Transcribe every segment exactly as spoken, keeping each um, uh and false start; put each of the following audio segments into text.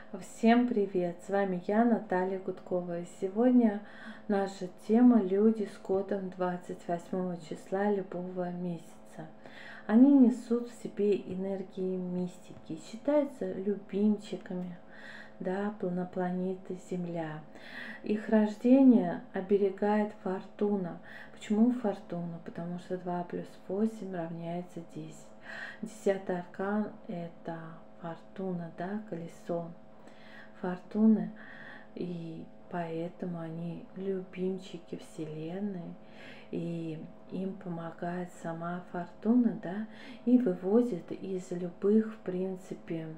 Всем привет! С вами я, Наталья Гудкова. И сегодня наша тема — люди с кодом двадцать восьмого числа любого месяца. Они несут в себе энергии мистики, считаются любимчиками, да, планеты Земля. Их рождение оберегает фортуна. Почему фортуна? Потому что два плюс восемь равняется десять. Десятый аркан — это фортуна, да, колесо фортуны, и поэтому они любимчики Вселенной, и им помогает сама фортуна, да, и выводит из любых, в принципе,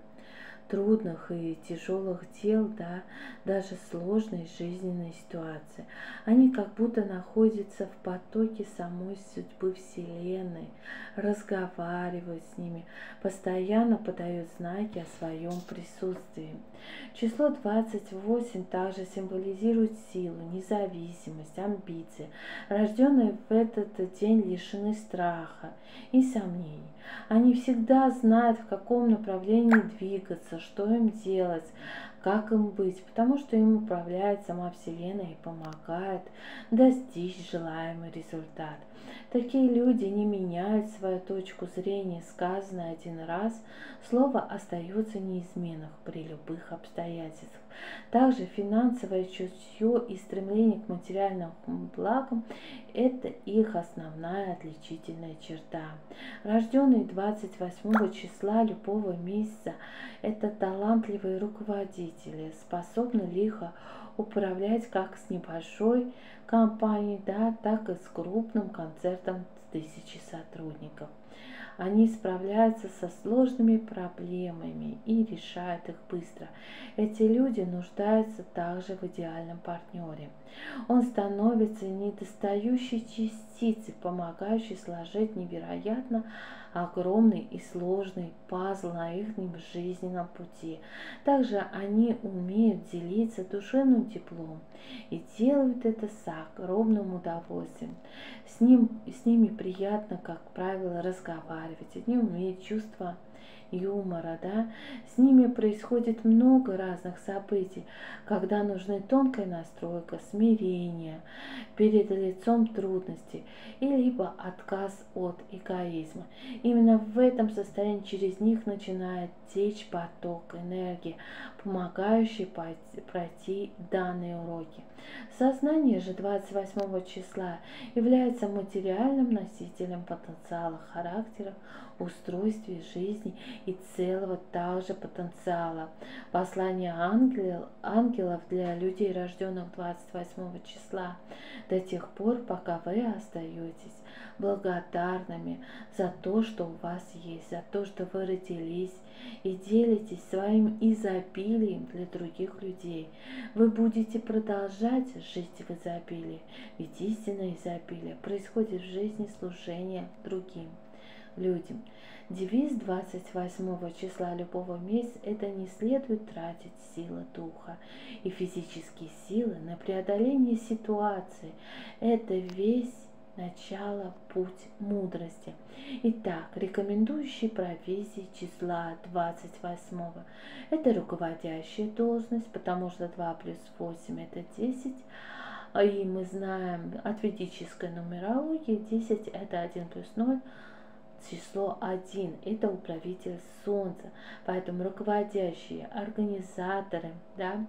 трудных и тяжелых дел, да, даже сложной жизненной ситуации. Они как будто находятся в потоке самой судьбы Вселенной, разговаривают с ними, постоянно подают знаки о своем присутствии. Число двадцать восемь также символизирует силу, независимость, амбиции. Рожденные в этот день лишены страха и сомнений. Они всегда знают, в каком направлении двигаться, что им делать, как им быть, потому что им управляет сама Вселенная и помогает достичь желаемый результат. Такие люди не меняют свою точку зрения, сказанное один раз, слово остается неизменным при любых обстоятельствах. Также финансовое чутье и стремление к материальным благам – это их основная отличительная черта. Рожденные двадцать восьмого числа любого месяца – это талантливые руководители, способны лихо управлять как с небольшой компанией, да, так и с крупным концертом с тысячей сотрудников. Они справляются со сложными проблемами и решают их быстро. Эти люди нуждаются также в идеальном партнере. Он становится недостающей частицей, помогающей сложить невероятно огромный и сложный пазл на их жизненном пути. Также они умеют делиться душевным теплом и делают это с огромным удовольствием. С, ним, с ними приятно, как правило, разговаривать. Они умеют чувство юмора, да, с ними происходит много разных событий, когда нужны тонкая настройка, смирение перед лицом трудностей и либо отказ от эгоизма. Именно в этом состоянии через них начинает течь поток энергии, помогающий пройти данные уроки. Сознание же двадцать восьмого числа является материальным носителем потенциала характера, устройстве жизни и целого также потенциала. Послание ангел, ангелов для людей, рожденных двадцать восьмого числа, до тех пор, пока вы остаетесь благодарными за то, что у вас есть, за то, что вы родились и делитесь своим изобилием для других людей. Вы будете продолжать жить в изобилии, ведь истинное изобилие происходит в жизни служения другим людям. Девиз двадцать восьмого числа любого месяца – это не следует тратить силы духа и физические силы на преодоление ситуации. Это весь начало, путь мудрости. Итак, рекомендующие профессии числа двадцать восьмого – это руководящая должность, потому что два плюс восемь – это десять. И мы знаем от ведической нумерологии десять – это один плюс ноль. Число один – это управитель Солнца, поэтому руководящие, организаторы, да,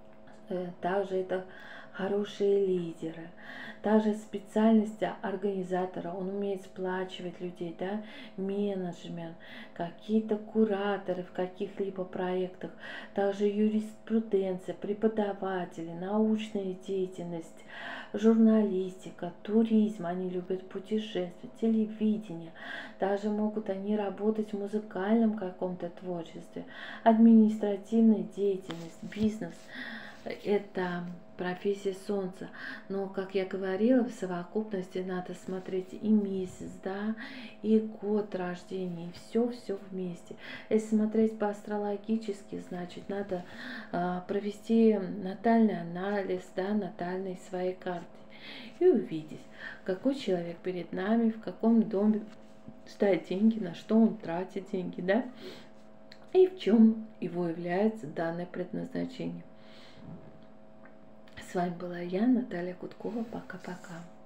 также это хорошие лидеры. Также специальность организатора, он умеет сплачивать людей, да, менеджмент, какие-то кураторы в каких-либо проектах, также юриспруденция, преподаватели, научная деятельность, журналистика, туризм, они любят путешествовать, телевидение, даже могут они работать в музыкальном каком-то творчестве, административная деятельность, бизнес. Это профессия Солнца. Но, как я говорила, в совокупности надо смотреть и месяц, да, и год рождения, и все-все вместе. Если смотреть по астрологически, значит, надо э, провести натальный анализ, да, натальной своей карты и увидеть, какой человек перед нами, в каком доме ставит деньги, на что он тратит деньги, да, и в чем его является данное предназначение. С вами была я, Наталья Гудкова. Пока-пока.